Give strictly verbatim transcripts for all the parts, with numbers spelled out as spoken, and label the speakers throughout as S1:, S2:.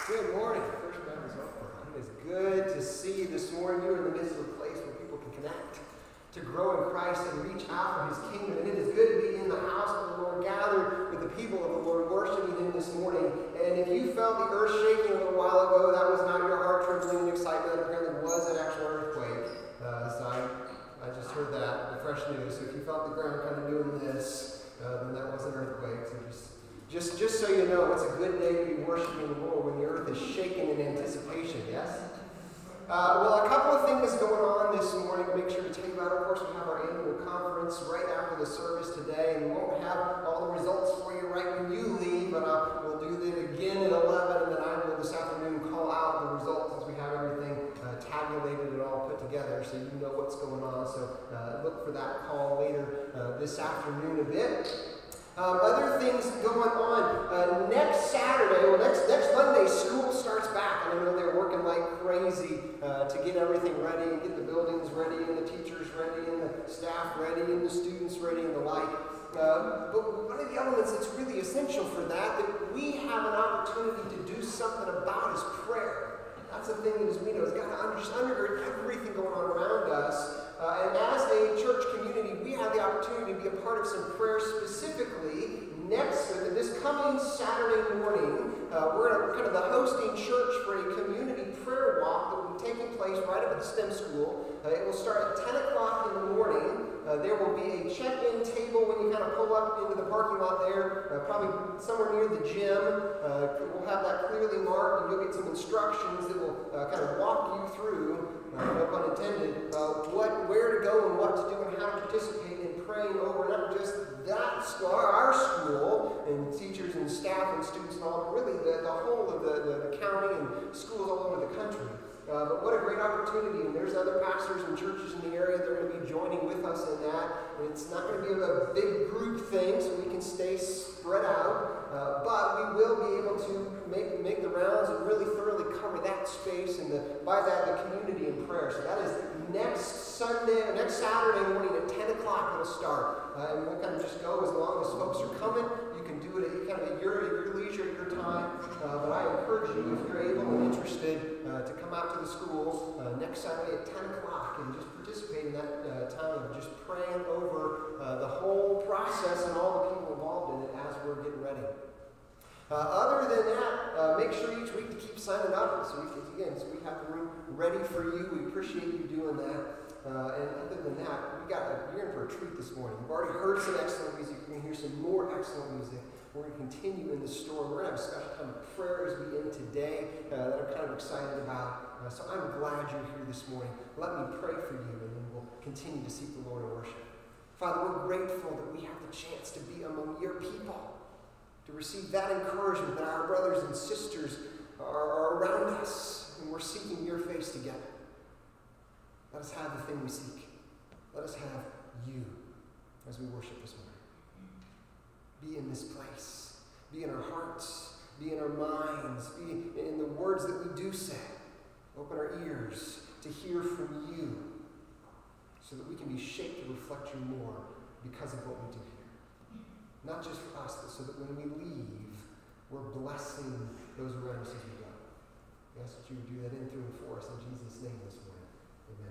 S1: Good morning. First Baptist Oakboro. It is good to see you this morning. You're in the midst of a place where people can connect, to grow in Christ and reach out for His kingdom. And it is good to be in the house of the Lord, gathered with the people of the Lord, worshiping Him this morning. And if you felt the earth shaking a little while ago, that was not your heart trembling in excitement. That apparently was an actual earthquake. Uh, so I, I just heard that, the fresh news. So if you felt the ground kind of doing this, uh, then that was an earthquake. So just Just, just so you know, it's a good day to be worshiping the Lord when the earth is shaking in anticipation, yes? Uh, well, a couple of things going on this morning to make sure to tell you about. Of course, we have our annual conference right after the service today, and we won't have all the results for you right when you leave, but uh, we'll do that again at eleven, and then I will this afternoon call out the results as we have everything uh, tabulated and all put together so you know what's going on. So uh, look for that call later uh, this afternoon a bit. Um, other things going on. Uh, next Saturday, well, next next Monday, school starts back. And I know they're working like crazy uh, to get everything ready and get the buildings ready and the teachers ready and the staff ready and the students ready and the like. Uh, but one of the elements that's really essential for that, that we have an opportunity to do something about is prayer. That's the thing that is we know has got to undergird everything going on around us. Uh, and as a church community, we have the opportunity to be a part of some prayer specifically next, uh, this coming Saturday morning. Uh, we're kind of the hosting church for a community prayer walk that will be taking place right up at the STEM school. Uh, it will start at ten o'clock in the morning. Uh, there will be a check-in table when you kind of pull up into the parking lot there, uh, probably somewhere near the gym. Uh, we'll have that clearly marked, and you'll get some instructions that will uh, kind of walk you through, uh, no pun intended, uh, what, where to go and what to do and how to participate in praying over not just that school, our school, and teachers and staff and students and all, but really the, the whole of the, the, the county and schools all over the country. Uh, but what a great opportunity, and there's other pastors and churches in the area that are going to be joining with us in that. And it's not going to be a big group thing, so we can stay spread out, uh, but we will be able to make make the rounds and really thoroughly cover that space, and the, by that, the community in prayer. So that is next Sunday, or next Saturday morning at ten o'clock it'll start. Uh, and we'll kind of just go as long as folks are coming. You can do it at, kind of at your, at your leisure, at your time. Uh, but I encourage you, if you're able and interested, uh, to come out to the school uh, next Saturday at ten o'clock and just participate in that uh, time of just praying over uh, the whole process and all the people involved in it as we're getting ready. Uh, other than that, uh, make sure each week to keep signing up so we can, again, so we have the room ready for you. We appreciate you doing that. Uh, and other than that, we got a, you're in for a treat this morning. We've already heard some excellent music. You're going to hear some more excellent music. We're going to continue in the storm. We're going to have a special time of prayer as we end today uh, that I'm kind of excited about. Uh, so I'm glad you're here this morning. Let me pray for you, and then we'll continue to seek the Lord in worship. Father, we're grateful that we have the chance to be among your people, to receive that encouragement that our brothers and sisters are, are around us, and we're seeking your face together. Let us have the thing we seek. Let us have you as we worship this morning. Be in this place. Be in our hearts. Be in our minds. Be in the words that we do say. Open our ears to hear from you so that we can be shaped to reflect you more because of what we do here. Not just for us, but so that when we leave, we're blessing those around us as we go. We ask that you would do that in, through, and for us in Jesus' name this morning. Amen.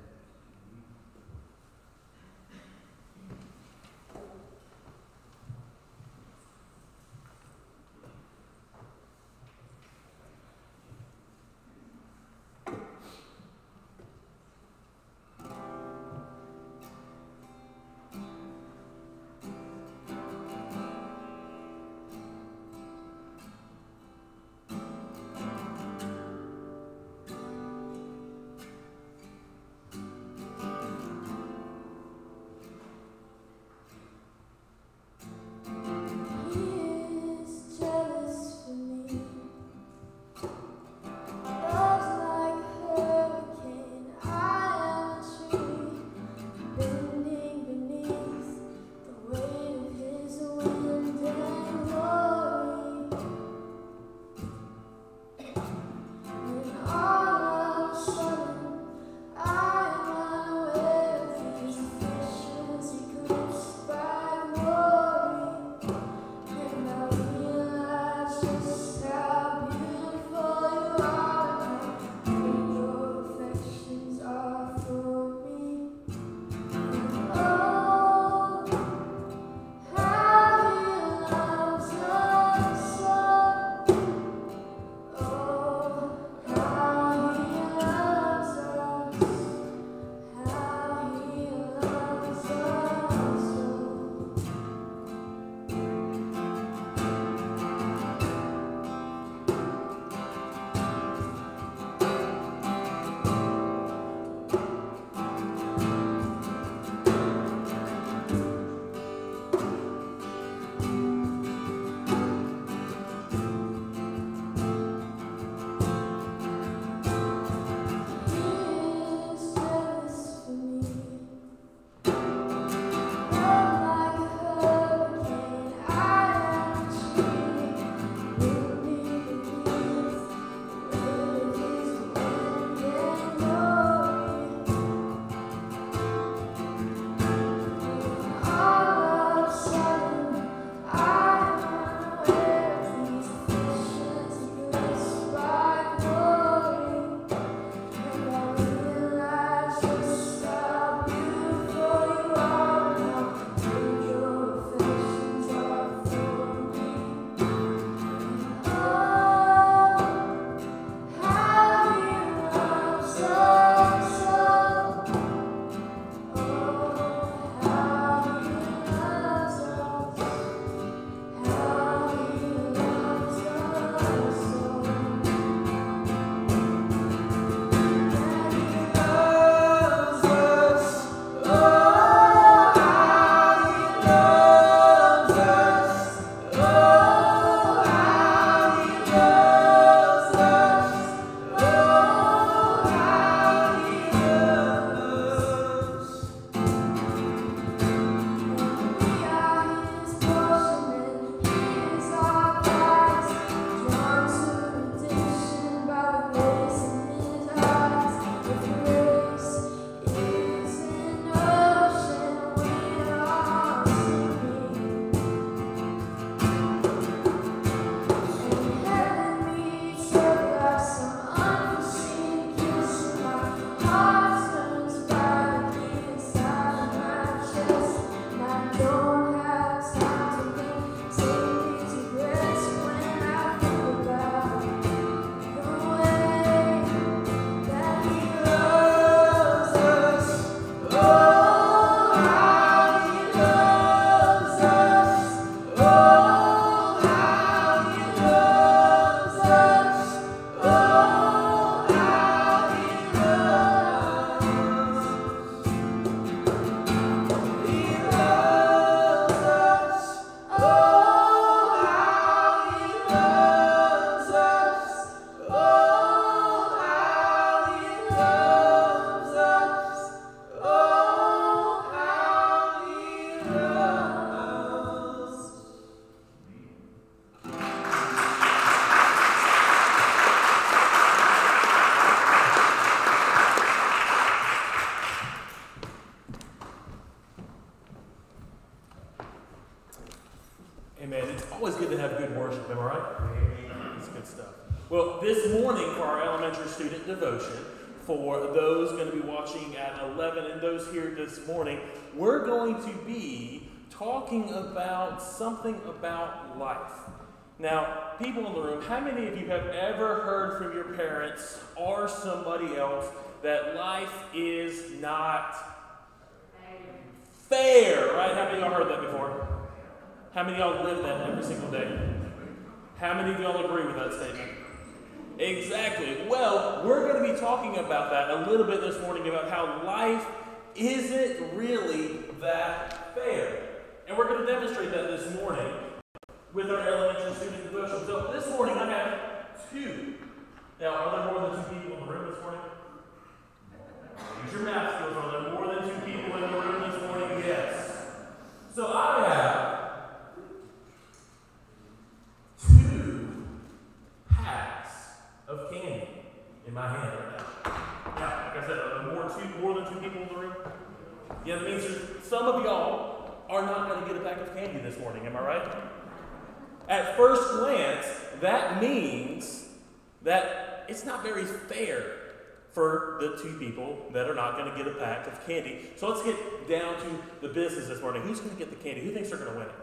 S2: morning for our elementary student devotion, for those going to be watching at eleven and those here this morning, we're going to be talking about something about life. Now, people in the room, how many of you have ever heard from your parents or somebody else that life is not fair, right? How many of y'all heard that before? How many of y'all live that every single day? How many of y'all agree with that statement? Exactly. Well, we're going to be talking about that a little bit this morning, about how life isn't really that fair. And we're going to demonstrate that this morning with our elementary student devotion. So this morning I have two. Now, are there more than two people in the room this morning? Use your math skills. Are there more than two people in the room this morning? Yes. So I have two packs of candy in my hand right now. Now, like I said, are there more, two, more than two people in the room? Yeah, that means some of y'all are not going to get a pack of candy this morning. Am I right? At first glance, that means that it's not very fair for the two people that are not going to get a pack of candy. So let's get down to the business this morning. Who's going to get the candy? Who thinks they're going to win it?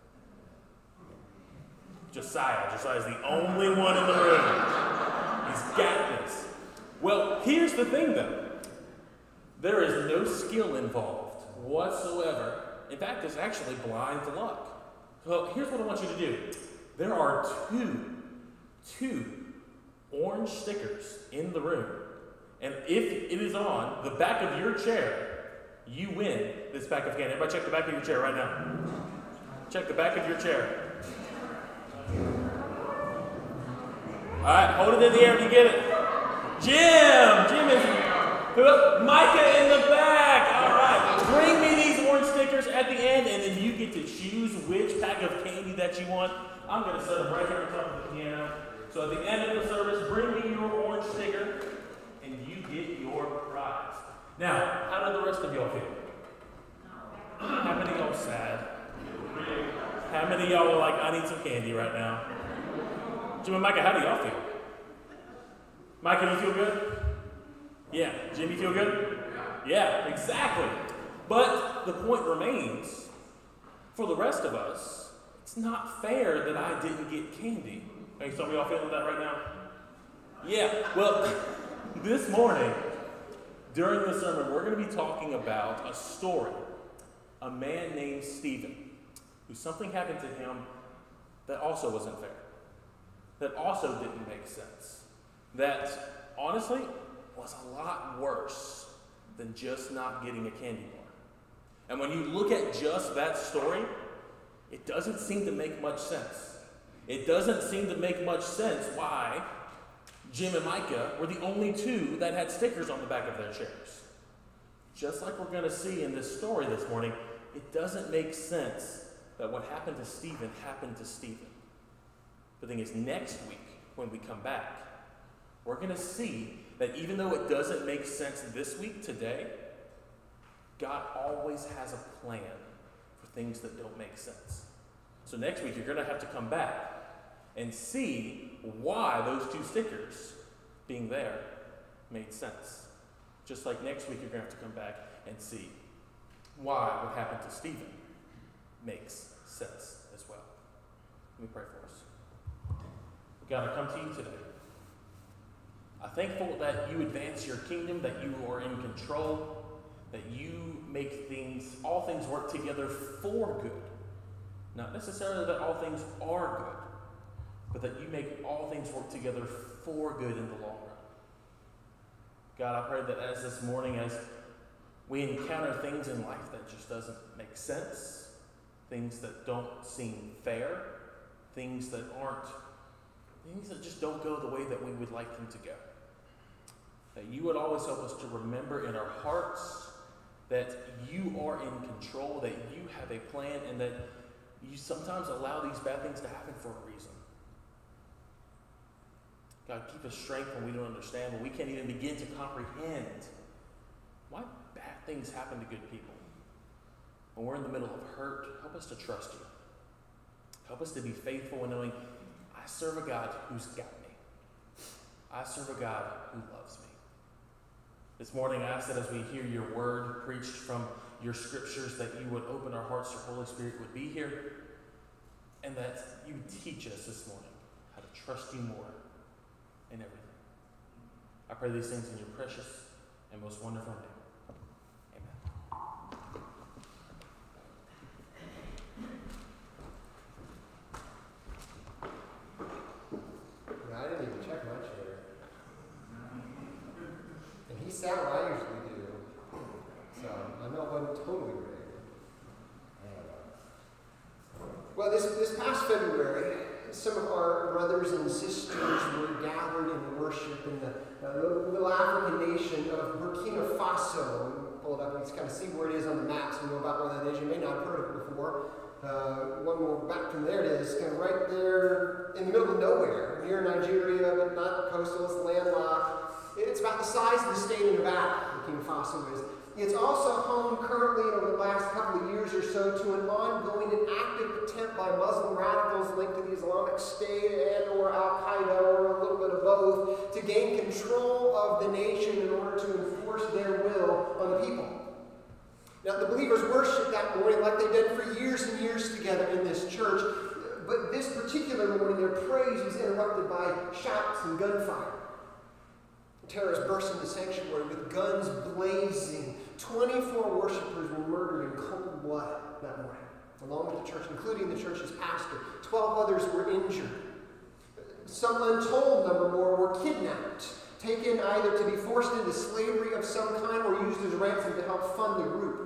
S2: Josiah. Josiah's the only one in the room. He's got this. Well, here's the thing, though. There is no skill involved whatsoever. In fact, it's actually blind luck. So here's what I want you to do. There are two, two orange stickers in the room. And if it is on the back of your chair, you win this pack of candy. Everybody check the back of your chair right now. Check the back of your chair. All right, hold it in the air when you get it. Jim! Jim is... Micah in the back! All right, bring me these orange stickers at the end, and then you get to choose which pack of candy that you want. I'm going to set them right here on top of the piano. So at the end of the service, bring me your orange sticker, and you get your prize. Now, how do the rest of y'all feel? How many of y'all sad? How many of y'all are like, I need some candy right now? Jim and Micah, how do y'all feel? Micah, you feel good? Yeah. Jim, you feel good? Yeah, exactly. But the point remains, for the rest of us, it's not fair that I didn't get candy. Hey, some of y'all feeling that right now? Yeah, well, this morning, during the sermon, we're going to be talking about a story. A man named Stephen, who something happened to him that also wasn't fair. That also didn't make sense. That, honestly, was a lot worse than just not getting a candy bar. And when you look at just that story, it doesn't seem to make much sense. It doesn't seem to make much sense why Jim and Micah were the only two that had stickers on the back of their chairs. Just like we're going to see in this story this morning, it doesn't make sense that what happened to Stephen happened to Stephen. The thing is, next week, when we come back, we're going to see that even though it doesn't make sense this week, today, God always has a plan for things that don't make sense. So next week, you're going to have to come back and see why those two stickers being there made sense. Just like next week, you're going to have to come back and see why what happened to Stephen makes sense as well. Let me pray for us. God, I come to you today. I'm thankful that you advance your kingdom, that you are in control, that you make things, all things work together for good. Not necessarily that all things are good, but that you make all things work together for good in the long run. God, I pray that as this morning, as we encounter things in life that just doesn't make sense, things that don't seem fair, things that aren't, things that just don't go the way that we would like them to go, that you would always help us to remember in our hearts that you are in control, that you have a plan, and that you sometimes allow these bad things to happen for a reason. God, keep us strength when we don't understand, when we can't even begin to comprehend why bad things happen to good people. When we're in the middle of hurt, help us to trust you. Help us to be faithful in knowing I serve a God who's got me. I serve a God who loves me. This morning, I ask that as we hear your word preached from your scriptures, that you would open our hearts, your Holy Spirit would be here, and that you teach us this morning how to trust you more in everything. I pray these things in your precious and most wonderful name.
S1: I didn't even check my chair. And he sat where I usually do. So I know it wasn't totally rigged. Well, this, this past February, some of our brothers and sisters were gathered in worship in the uh, little African nation of Burkina Faso. Pull it up and just kind of see where it is on the map so you know about where that is. You may not have heard of it before. Uh, one more back from there it is, kind of right there in the middle of nowhere, near Nigeria, but not coastal, it's landlocked. It's about the size of the state of Nevada, Burkina Faso is. It's also home currently, over the last couple of years or so, to an ongoing and active attempt by Muslim radicals linked to the Islamic State and or Al-Qaeda, or a little bit of both, to gain control of the nation in order to enforce their will on the people. Now, the believers worshiped that morning like they've done for years and years together in this church, but this particular morning their praise was interrupted by shouts and gunfire. Terrorists burst into the sanctuary with guns blazing. twenty-four worshipers were murdered in cold blood that morning, along with the church, including the church's pastor. Twelve others were injured. Some untold number more were kidnapped, taken either to be forced into slavery of some kind or used as ransom to help fund the group.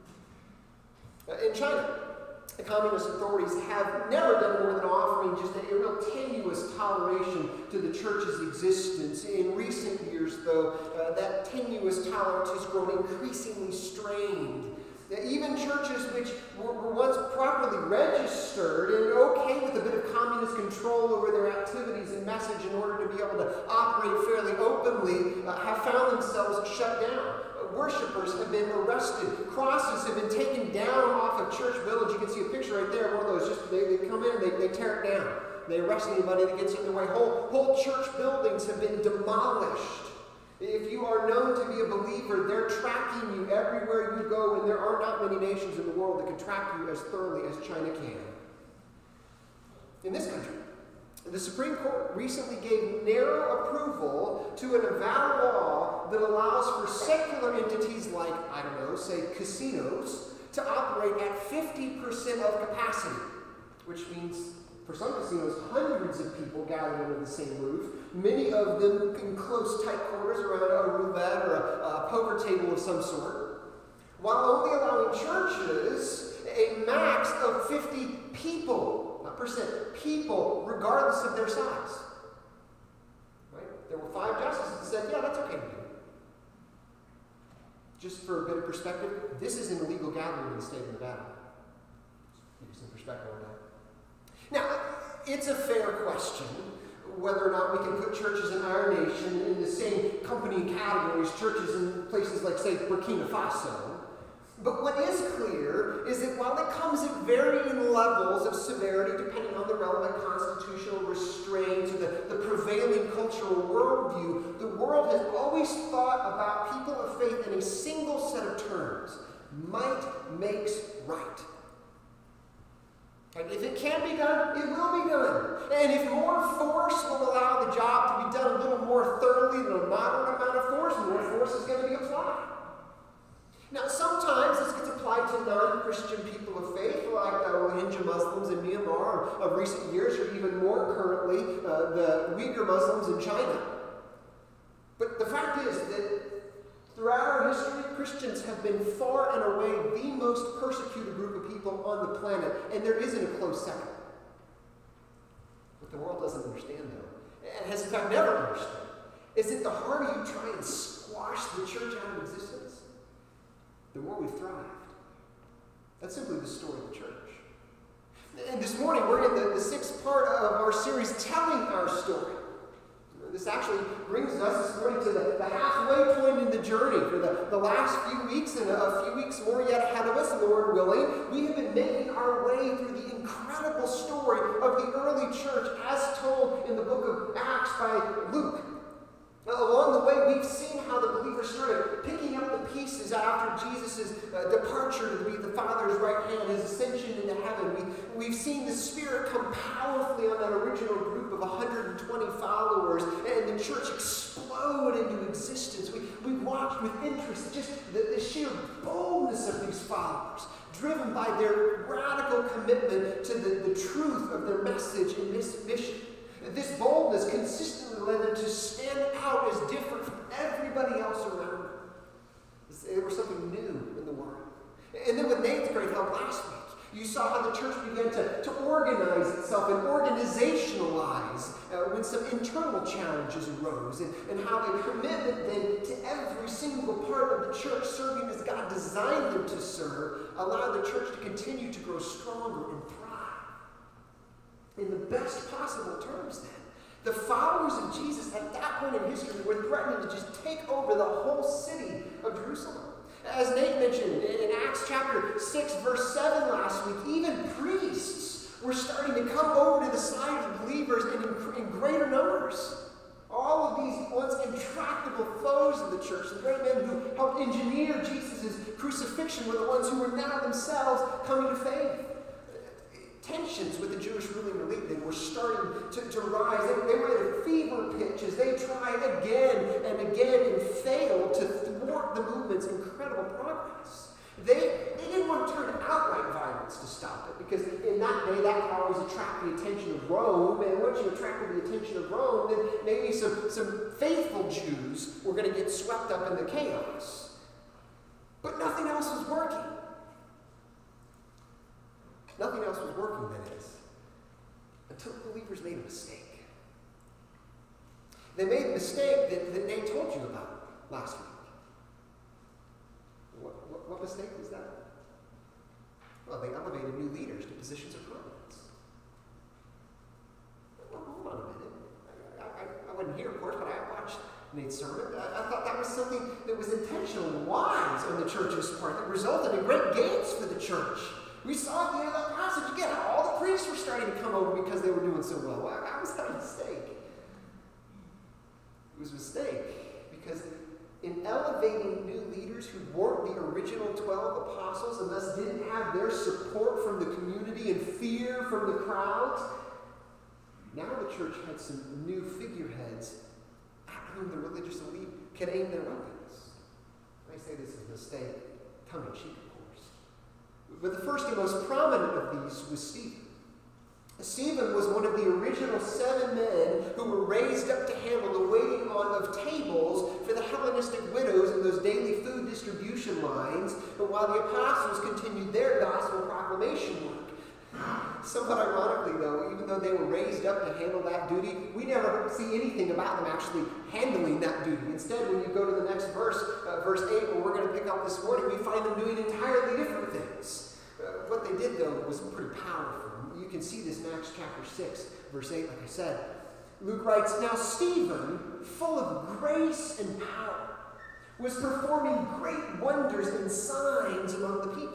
S1: In China, the communist authorities have never done more than offering just a real tenuous toleration to the church's existence. In recent years, though, uh, that tenuous tolerance has grown increasingly strained. Now, even churches which were, were once properly registered and okay with a bit of communist control over their activities and message in order to be able to operate fairly openly uh, have found themselves shut down. Worshippers have been arrested. Crosses have been taken down off of church village. You can see a picture right there. One of those, just they, they come in and they, they tear it down. They arrest anybody that gets in their way. Whole, whole church buildings have been demolished. If you are known to be a believer, they're tracking you everywhere you go, and there are not many nations in the world that can track you as thoroughly as China can. In this country, the Supreme Court recently gave narrow approval to a Nevada law that allows for secular entities like, I don't know, say casinos, to operate at fifty percent of capacity, which means for some casinos, hundreds of people gathered under the same roof, many of them in close, tight quarters around a roulette or a, a poker table of some sort, while only allowing churches a max of fifty people, not percent, people, regardless of their size. Right? There were five justices that said, yeah, that's okay to do. Just for a bit of perspective, this is an illegal gathering in the state of Nevada. Give you some perspective on that. Now, it's a fair question whether or not we can put churches in our nation in the same company categories, churches in places like, say, Burkina Faso. But what is clear is that while it comes at varying levels of severity depending on the relevant constitutional restraints or the, the prevailing cultural worldview, the world has always thought about people of faith in a single set of terms. Might makes right. And if it can be done, it will be done. And if more force will allow the job to be done a little more thoroughly than a moderate amount of force, more force is going to be applied. Now, sometimes this gets applied to non-Christian people of faith, like the Rohingya Muslims in Myanmar of recent years, or even more currently, uh, the Uyghur Muslims in China. But the fact is that throughout our history, Christians have been far and away the most persecuted group of people on the planet, and there isn't a close second. What the world doesn't understand, though, and has in fact never understood, is that the harder you try and squash the church out of existence, the more we've thrived. That's simply the story of the church. And this morning, we're in the, the sixth part of our series, Telling Our Story. This actually brings us this morning to the, the halfway point in the journey. For the, the last few weeks and a, a few weeks more yet ahead of us, Lord willing, we have been making our way through the incredible story of the early church as told in the book of Acts by Luke. is after Jesus' uh, departure to be the Father's right hand, his ascension into heaven. We, we've seen the Spirit come powerfully on that original group of one hundred twenty followers, and the church explode into existence. We, we watched with interest just the, the sheer boldness of these followers, driven by their radical commitment to the, the truth of their message and this mission. This boldness consistently led them to stand out as different from everybody else around them. They were something new in the world. And then with Nate's great help last week, you saw how the church began to, to organize itself and organizationalize uh, when some internal challenges arose, and, and how a commitment then to every single part of the church serving as God designed them to serve allowed the church to continue to grow stronger and thrive. In the best possible terms then, the followers of Jesus at that point in history were threatening to just take over the whole city of Jerusalem. As Nate mentioned in Acts chapter six, verse seven last week, even priests were starting to come over to the side of believers in, in greater numbers. All of these once intractable foes of the church, the very men who helped engineer Jesus' crucifixion, were the ones who were now themselves coming to faith. Tensions with the Jewish ruling elite then were starting to, to rise. They, they were at a fever pitch as they tried again and again and failed to thwart the movement's incredible progress. They, they didn't want to turn to outright violence to stop it, because in that day that could always attract the attention of Rome, and once you attracted the attention of Rome, then maybe some, some faithful Jews were going to get swept up in the chaos. But nothing else was working. Nothing else was working, that is, until the believers made a mistake. They made a mistake that, that Nate told you about last week. What, what, what mistake was that? Well, they elevated new leaders to positions of prominence. Well, hold on a minute. I, I, I wasn't here, of course, but I watched Nate's sermon. I, I thought that was something that was intentional and wise on the church's part that resulted in great gains for the church. We saw at the end of that passage again how all the priests were starting to come over because they were doing so well. Well, how was that a mistake? It was a mistake because in elevating new leaders who weren't the original twelve apostles and thus didn't have their support from the community and fear from the crowds, now the church had some new figureheads at whom the religious elite could aim their weapons. I say this is a mistake, tongue-in-cheek. But the first and most prominent of these was Stephen. Stephen was one of the original seven men who were raised up to handle the waiting on of tables for the Hellenistic widows in those daily food distribution lines, but while the apostles continued their gospel proclamation work. Somewhat ironically, though, even though they were raised up to handle that duty, we never see anything about them actually handling that duty. Instead, when you go to the next verse, uh, verse eight, where we're going to pick up this morning, we find them doing entirely different things. Uh, what they did, though, was pretty powerful. You can see this in Acts chapter six, verse eight, like I said. Luke writes, "Now Stephen, full of grace and power, was performing great wonders and signs among the people."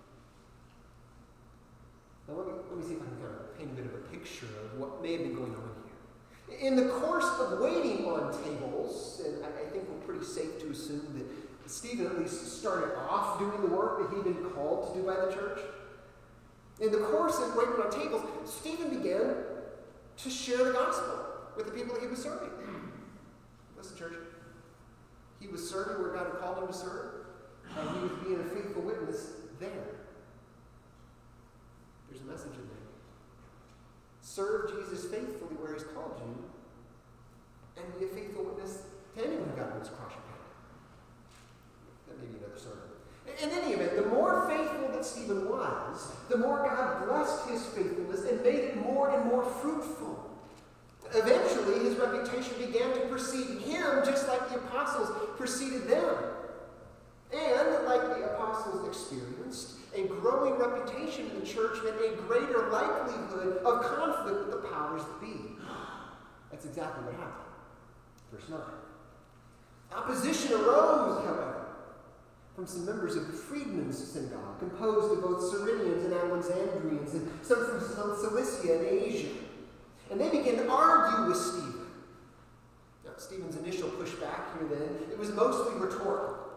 S1: Now let me, let me see if I can kind of paint a bit of a picture of what may have been going on here. In the course of waiting on tables, and I, I think we're pretty safe to assume that Stephen at least started off doing the work that he'd been called to do by the church. In the course of waiting on tables, Stephen began to share the gospel with the people that he was serving. Listen, church, he was serving where God had called him to serve, and he was being a faithful witness there. There's a message in there. Serve Jesus faithfully where he's called you, and be a faithful witness to anyone who God puts across your path. That may be another sermon. In any event, the more faithful that Stephen was, the more God blessed his faithfulness and made it more and more fruitful. Eventually, his reputation began to precede him just like the apostles preceded them. And, like the apostles experienced, a growing reputation in the church meant a greater likelihood of conflict with the powers that be. That's exactly what happened. Verse nine. Opposition arose, however, from some members of the freedmen's synagogue, composed of both Cyrenians and Alexandrians, and some from Cilicia and Asia. And they began to argue with Stephen. Now, Stephen's initial pushback here then, it was mostly rhetorical.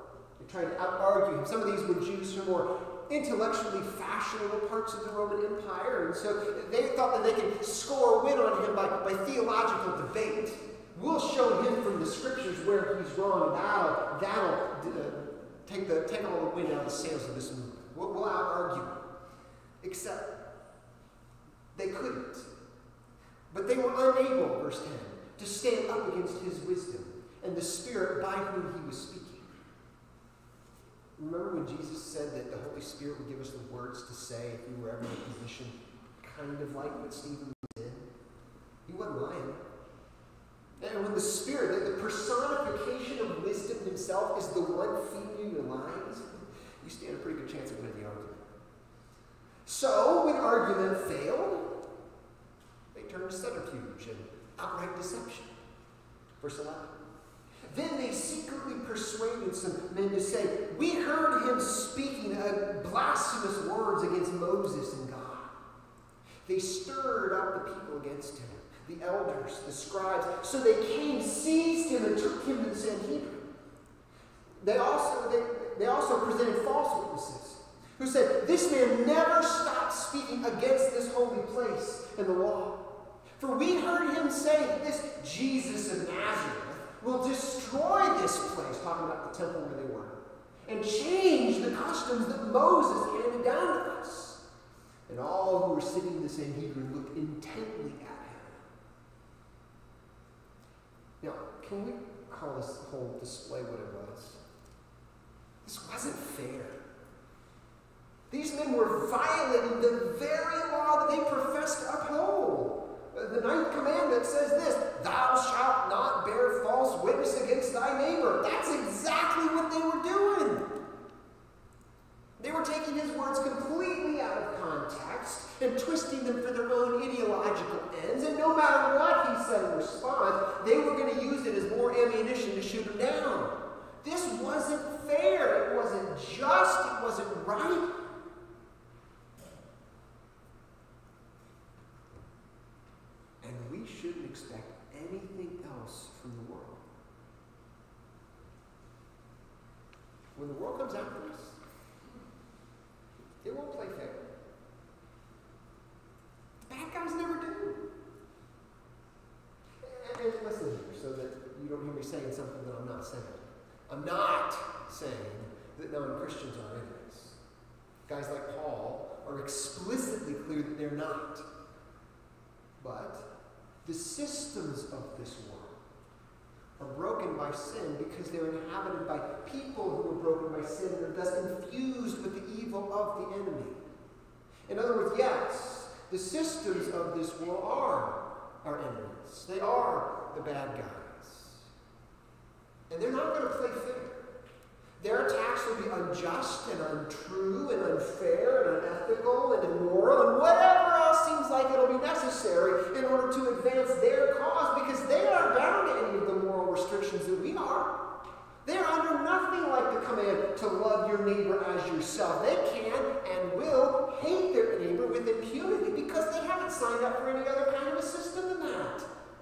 S1: They tried to out-argue him. Some of these were Jews from more intellectually fashionable parts of the Roman Empire, and so they thought that they could score a win on him by, by theological debate. We'll show him from the scriptures where he's wrong, and that'll, that'll uh, take, the, take all the wind out of the sails of this movement. We'll, we'll out-argue. Except they couldn't. But they were unable, verse ten, to stand up against his wisdom and the Spirit by whom he was speaking. Remember when Jesus said that the Holy Spirit would give us the words to say if we were ever in a position kind of like what Stephen was in? He wasn't lying. And when the Spirit, the personification of wisdom himself, is the one feeding you your lines, you stand a pretty good chance of winning the argument. So, when argument failed, they turned to subterfuge and outright deception. Verse eleven. Then they secretly persuaded some men to say, we heard him speaking uh, blasphemous words against Moses and God. They stirred up the people against him, the elders, the scribes. So they came, seized him, and took him to the Sanhedrin. They also, they, they also presented false witnesses who said, this man never stopped speaking against this holy place and the law. For we heard him say that this Jesus of Nazareth will destroy this place, talking about the temple where they were, and change the customs that Moses handed down to us. And all who were sitting in the Sanhedrin looked intently at him. Now, can we call this whole display what it was? This wasn't fair. These men were violating the very law that they professed to uphold. The ninth commandment says this, thou shalt not bear false witness against thy neighbor. That's exactly what they were doing. They were taking his words completely out of context and twisting them for their own ideological ends. And no matter what he said in response, they were going to use it as more ammunition to shoot him down. This wasn't fair. It wasn't just. It wasn't right. And we shouldn't expect anything else from the world. When the world comes after us, it won't play fair. The bad guys never do. And, and listen here, so that you don't hear me saying something that I'm not saying. I'm not saying that non-Christians are enemies. Guys like Paul are explicitly clear that they're not. But the systems of this world are broken by sin because they're inhabited by people who are broken by sin and are thus infused with the evil of the enemy. In other words, yes, the systems of this world are our enemies. They are the bad guys. And they're not going to play fair. Their attacks will be unjust and untrue and unfair and unethical and immoral and whatever else seems like it'll be necessary in order to advance their cause, because they aren't bound to any of the moral restrictions that we are. They're under nothing like the command to love your neighbor as yourself. They can and will hate their neighbor with impunity because they haven't signed up for any other kind of a system than that.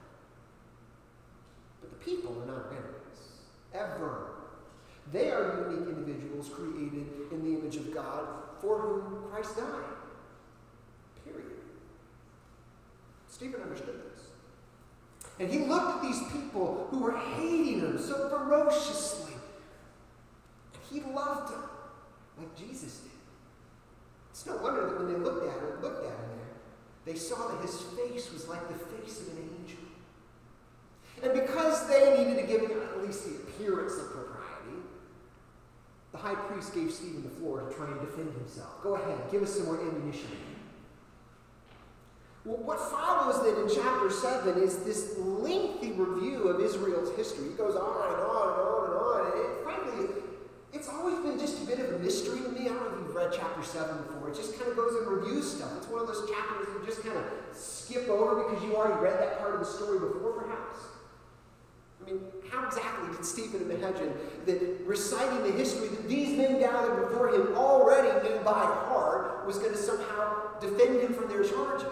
S1: But the people are not enemies, ever. They are unique individuals created in the image of God for whom Christ died. Period. Stephen understood this. And he looked at these people who were hating him so ferociously. And he loved them like Jesus did. It's no wonder that when they looked at him, looked at him there, they saw that his face was like the face of an angel. And because they needed to give him at least the appearance of propriety, the high priest gave Stephen the floor to try and defend himself. Go ahead, give us some more ammunition. Well, what follows then in chapter seven is this lengthy review of Israel's history. It goes on and on and on and on. And it, frankly, it's always been just a bit of a mystery to me. I don't know if you've read chapter seven before. It just kind of goes and reviews stuff. It's one of those chapters that you just kind of skip over because you already read that part of the story before, perhaps. I mean, how exactly did Stephen imagine that reciting the history that these men gathered before him already knew by heart was going to somehow defend him from their charges?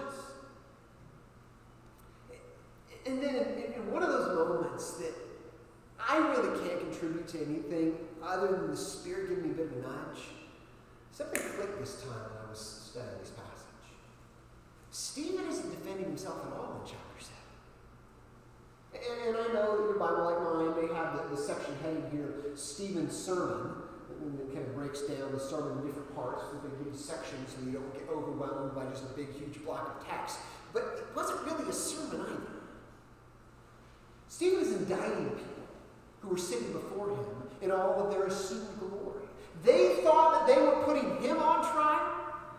S1: And then in, in one of those moments that I I really can't contribute to anything other than the Spirit giving me a bit of a nudge. Something clicked this time when I was studying this passage. Stephen isn't defending himself at all in chapter seven. And, and I know that your Bible, like mine, may have the, the section heading here, Stephen's sermon, and it kind of breaks down the sermon in different parts. So they give you sections so you don't get overwhelmed by just a big, huge block of text. But it wasn't really a sermon either. Stephen is indicting people who were sitting before him in all of their assumed glory. They thought that they were putting him on trial,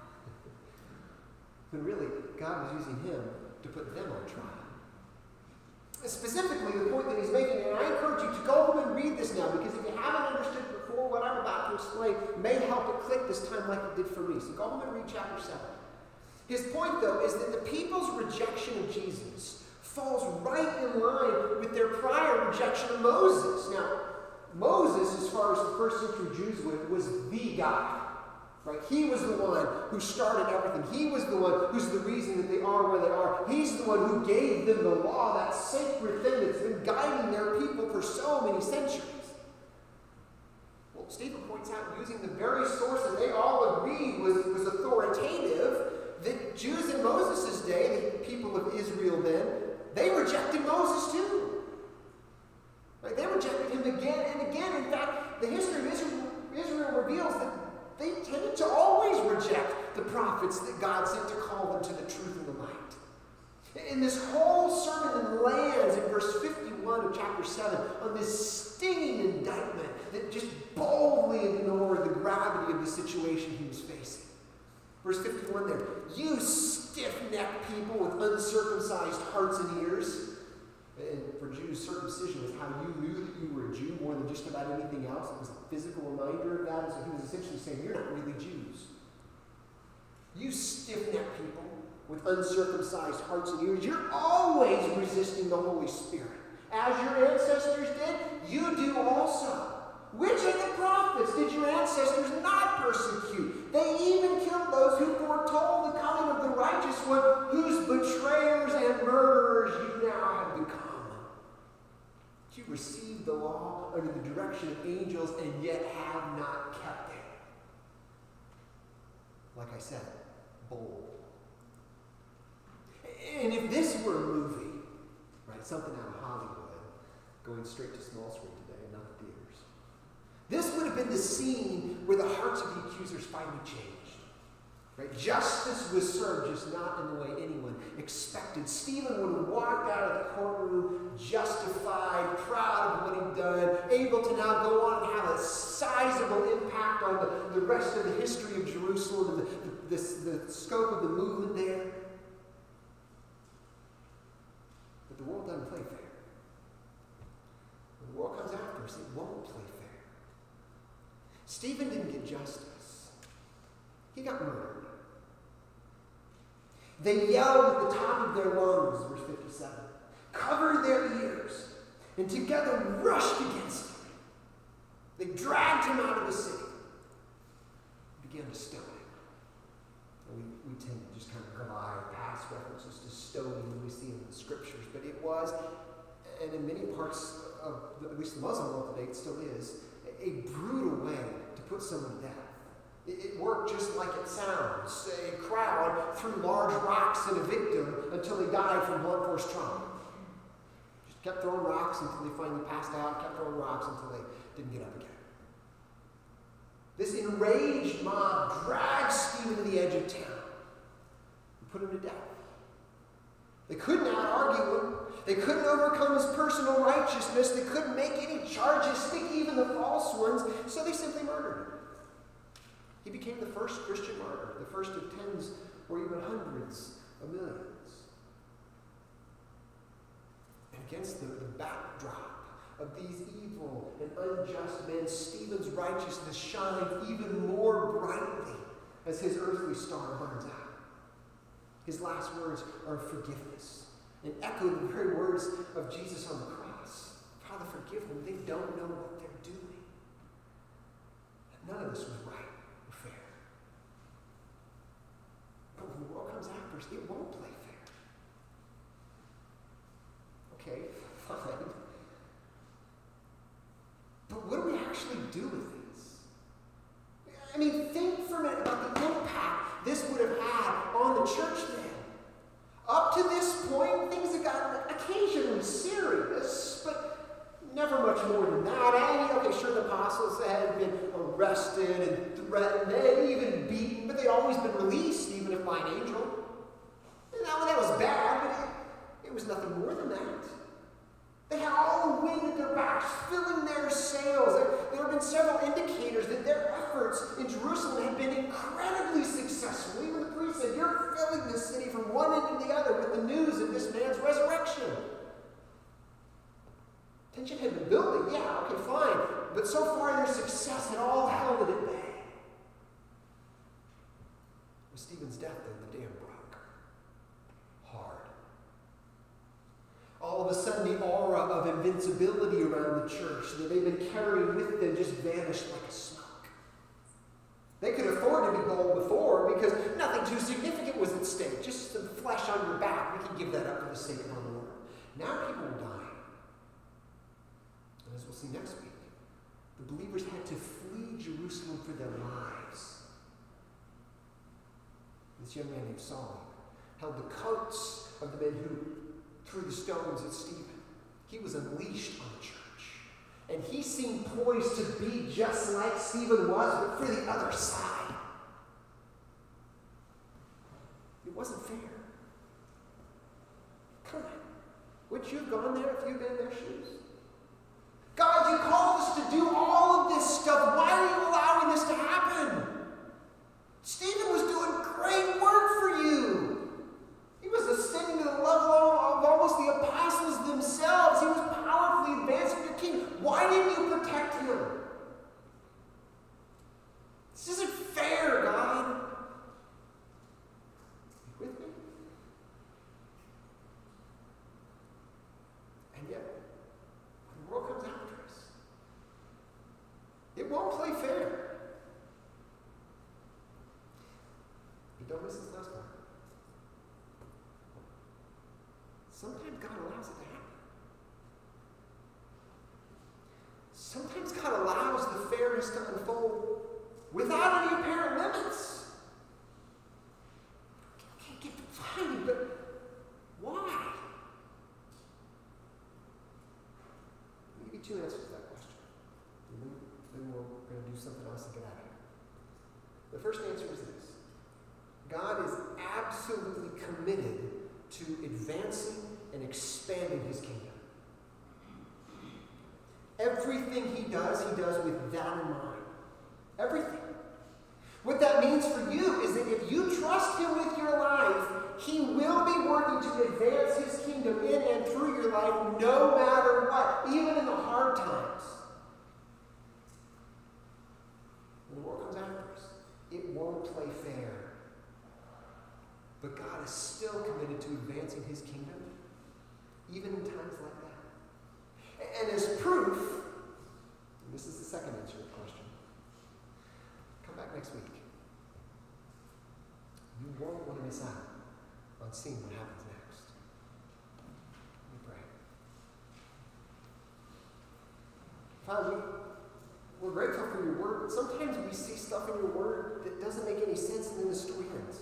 S1: when really God was using him to put them on trial. Specifically, the point that he's making, and I encourage you to go home and read this now, because if you haven't understood before, what I'm about to explain may help it click this time like it did for me. So go home and read chapter seven. His point, though, is that the people's rejection of Jesus falls right in line with their prior rejection of Moses. Now, Moses, as far as the first century Jews went, was the guy. Right? He was the one who started everything. He was the one who's the reason that they are where they are. He's the one who gave them the law, that sacred thing that's been guiding their people for so many centuries. Well, Stephen points out, using the very source that they all agreed was, was authoritative, that Jews in Moses' day, the people of Israel then, they rejected Moses too. Right? They rejected him again and again. In fact, the history of Israel, Israel reveals that they tended to always reject the prophets that God sent to call them to the truth and the light. And this whole sermon lands in verse fifty-one of chapter seven on this stinging indictment that just boldly ignored the gravity of the situation he was facing. Verse fifty-one there, you stiff-necked people with uncircumcised hearts and ears. And for Jews, circumcision was how you knew that you were a Jew more than just about anything else. It was a physical reminder of that. And so he was essentially saying, you're not really Jews. You stiff-necked people with uncircumcised hearts and ears, you're always resisting the Holy Spirit. As your ancestors did, you do also. Which of the prophets did your ancestors not persecute? They even killed those who foretold the coming of the righteous one, whose betrayers and murderers you now have become. You received the law under the direction of angels and yet have not kept it. Like I said, bold. And if this were a movie, right, something out of Hollywood, going straight to small screen today and not the theaters, this would have been the scene where the hearts of the accusers finally changed. Right? Justice was served, just not in the way anyone expected. Stephen would have walked out of the courtroom justified, proud of what he'd done, able to now go on and have a sizable impact on the, the rest of the history of Jerusalem and the, the, the scope of the movement there. But the world doesn't play fair. When the world comes after us, it won't play fair. Stephen didn't get justice. He got murdered. They yelled at the top of their lungs, verse fifty-seven, covered their ears, and together rushed against him. They dragged him out of the city and began to stone him. And we, we tend to just kind of glide past references to stoning when we see in the scriptures, but it was, and in many parts of at least the Muslim world today, it still is, a brutal way to put someone to death. It worked just like it sounds. A crowd threw large rocks at a victim until he died from blunt force trauma. Just kept throwing rocks until they finally passed out, kept throwing rocks until they didn't get up again. This enraged mob dragged Stephen to the edge of town and put him to death. They couldn't out-argue him. They couldn't overcome his personal righteousness. They couldn't make any charges, stick even the false ones, so they simply murdered him. He became the first Christian martyr, the first of tens or even hundreds of millions. And against the, the backdrop of these evil and unjust men, Stephen's righteousness shined even more brightly as his earthly star burns out. His last words are forgiveness and echo the very words of Jesus on the cross. Father, forgive them. They don't know what they're doing. None of this was right. But when the world comes after us, it won't play fair. Okay, fine. do with these? I mean, think for a minute about the impact this would have had on the church then. Up to this point, things had gotten occasionally serious, but never much more than that. And, okay, sure, the apostles had been arrested and threatened, they had even beaten, but they'd always been released, even if by an angel. And that, that was bad, but it, it was nothing more than that. They had all the wind at their backs, filling their sails. There, there have been several indicators that their efforts in Jerusalem had been incredibly successful. Even the priest said, you're filling the city from one end to the other with the news of this man's resurrection. Tension had been building, yeah, okay, fine. But so far their success had all held it at bay. With Stephen's death, though, the dam broke. Hard. All of a sudden, the aura of invincibility around the church that they've been carrying with them just vanished like a smoke. They could afford to be bold before because nothing too significant was at stake. Just some flesh on your back. We can give that up for the sake of our Lord. Now people were dying. And as we'll see next week, the believers had to flee Jerusalem for their lives. This young man named Saul held the coats of the men who threw the stones at Stephen. He was unleashed on the church. And he seemed poised to be just like Stephen was, but for the other side. It wasn't fair. Come on. Would you have gone there if you'd been in their shoes? God, you called us to do all of this stuff. Why are you allowing this to happen? Stephen was doing great work for you. He was ascending to the level of almost the apostles themselves. He was powerfully advancing your kingdom. Why didn't you protect him? This isn't fair, God. You with me? And yet, when the world comes after us, it won't play fair. But don't miss this last part. Sometimes God allows it to happen. Sometimes God allows the fairness to unfold without any apparent limits. Okay, get fine, but why? I'll give you two answers to that question. And then, then we're going to do something else to get out of here. The first answer is this. God is absolutely committed to advancing and expanding his kingdom. Everything he does, he does with that in mind. Everything. What that means for you is that if you trust him with your life, he will be working to advance his kingdom in and through your life no matter what, even in the hard times. When the world comes after us, it won't play fair. But God is still committed to advancing his kingdom, even in times like that. And as proof, and this is the second answer to the question, come back next week. You won't want to miss out on seeing what happens next. Let me pray. Father, we, we're grateful for your word, but sometimes we see stuff in your word that doesn't make any sense, and then the story ends.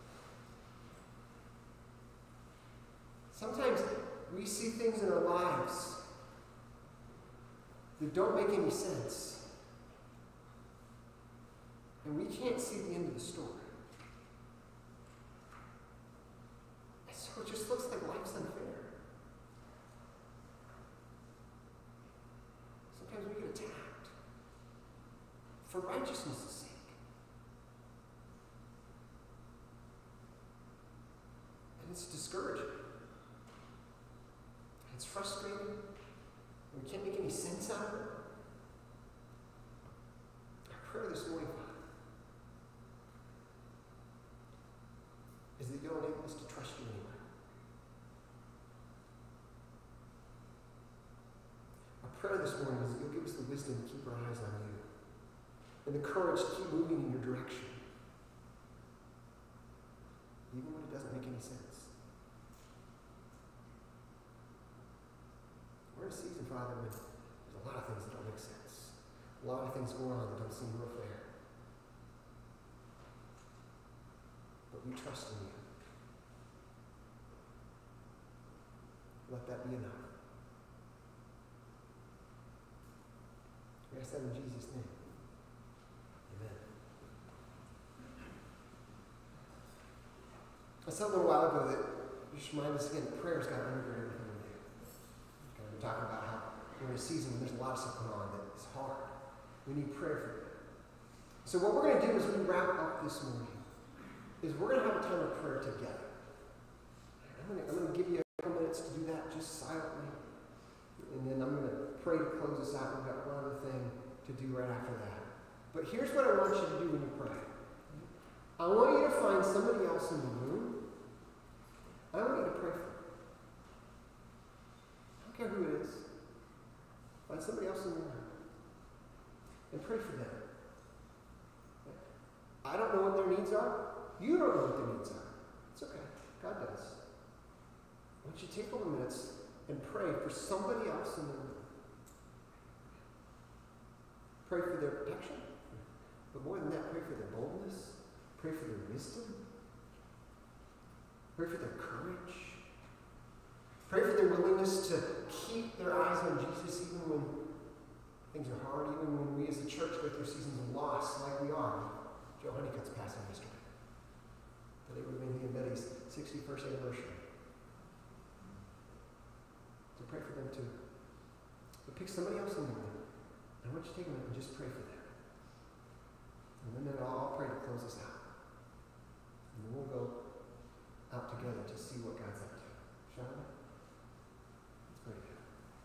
S1: Sometimes we see things in our lives that don't make any sense. And we can't see the end of the story. And so it just looks like life's unfair. Sometimes we get attacked for righteousness' sake. And it's discouraging. It's frustrating. We can't make any sense out of it. Our prayer this morning, Father, is that you'll enable us to trust you anyway. Our prayer this morning is that you'll give us the wisdom to keep our eyes on you and the courage to keep moving in your direction, even when it doesn't make any sense. We're in a season, Father, when there's a lot of things that don't make sense. A lot of things going on that don't seem real fair. But we trust in you. Let that be enough. We ask that in Jesus' name. Amen. I said a little while ago that just remind us again that prayer's got under everything we do. Okay, we're talking about how we're in a season when there's a lot of stuff going on that is hard. We need prayer for that. So what we're going to do as we wrap up this morning is we're going to have a time of prayer together. I'm going to, I'm going to give you a couple minutes to do that just silently. And then I'm going to pray to close us out. We've got one other thing to do right after that. But here's what I want you to do when you pray. I want you to find somebody else in the room. I want you to pray for them. I don't care who it is. Find somebody else in the room. And pray for them. I don't know what their needs are. You don't know what their needs are. It's okay. God does. I want you to take a couple minutes and pray for somebody else in the room. Pray for their protection. But more than that, pray for their boldness. Pray for their wisdom. Pray for their courage. Pray for their willingness to keep their eyes on Jesus even when things are hard, even when we as a church go through seasons of loss like we are. Joe Honeycutt's passing yesterday. Today would have been he and Betty's sixty-first anniversary. So pray for them too. But pick somebody else in the room. I want you to take a minute and just pray for them. And then I'll, I'll pray to close us out. And then we'll go out together to see what God's up to. Shall we? Let's pray together.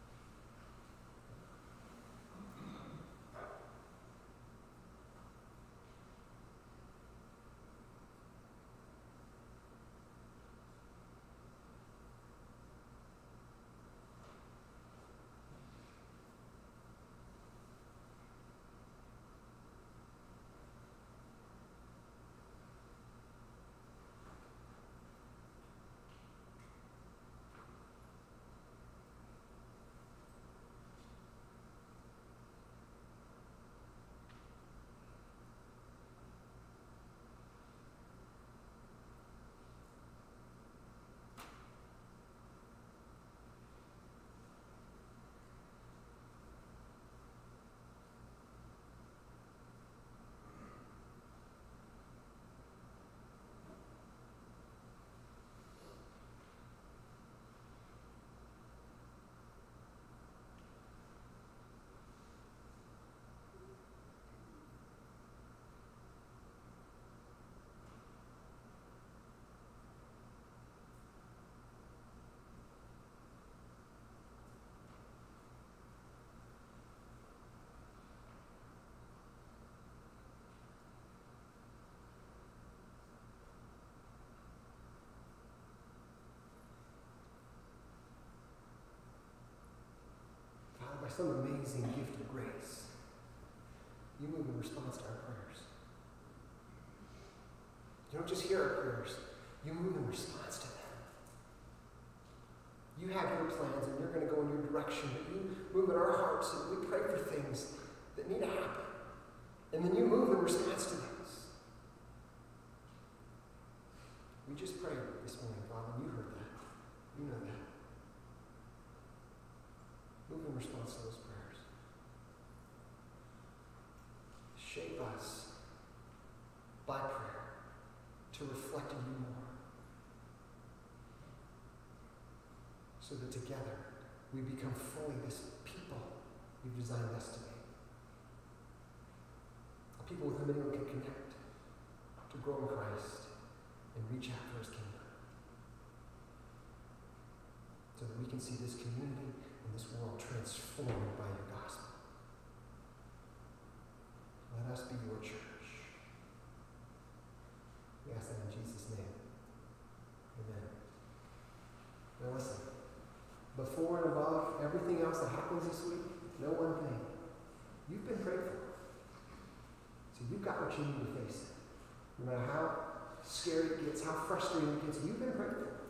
S1: By some amazing gift of grace, you move in response to our prayers. You don't just hear our prayers, you move in response to them. You have your plans and you're going to go in your direction, but you move in our hearts and we pray for things that need to happen. And then you move in response to those. We just prayed this morning, Father, and you heard that. You know that. Move in response to those prayers. Shape us by prayer to reflect in you more. So that together we become fully this people you've designed us to be. A people with whom anyone can connect, to grow in Christ and reach out for his kingdom. So that we can see this community and this world transformed by your gospel. Let us be your church. We ask that in Jesus' name. Amen. Now listen, before and above everything else that happens this week, know one thing. You've been prayed for. So you've got what you need to face it. No matter how scary it gets, how frustrating it gets, you've been prayed for.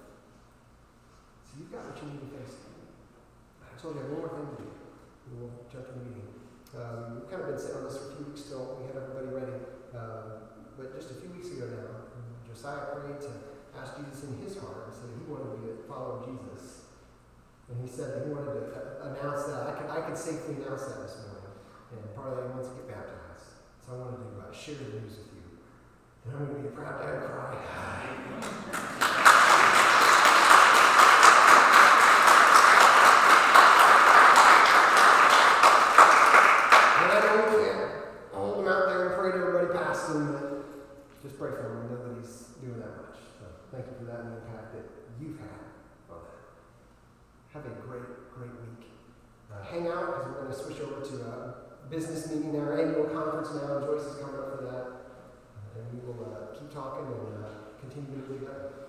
S1: So you've got what you need to face it. I told you I have one more thing to do. And we'll jump to the meeting. Um, we've kind of been sitting on this for a few weeks still. We had everybody ready. Um, but just a few weeks ago now, Josiah prayed to ask Jesus in his heart and said he wanted to be a follower of Jesus. And he said that he wanted to announce that. I could, I could safely announce that this morning. And part of that he wants to get baptized. So I wanted to uh, share the news with you. And I'm going to be a proud dad and cry. And I know we can't hold him out there and pray to everybody past him, but just pray for him and know that he's doing that much. So thank you for that and the impact that you've had on that. Have a great, great week. Uh, hang out because we're going to switch over to a business meeting now, our annual conference now. Joyce is coming up for that. Uh, and we will uh, keep talking and uh, continue to do together.